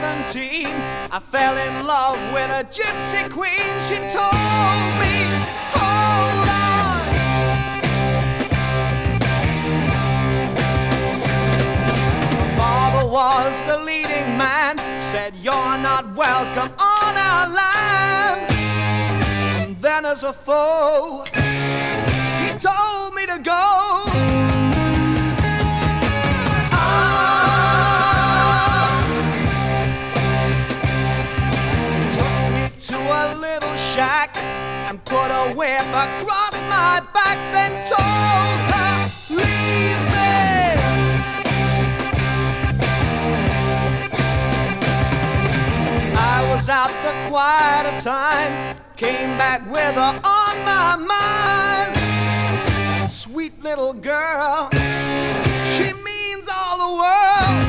17, I fell in love with a gypsy queen. She told me, hold on. My father was the leading man, said you're not welcome on our land. And then as a foe, he told me to go. And put a whip across my back, then told her, leave me. I was out for quite a time, came back with her on my mind. Sweet little girl, she means all the world.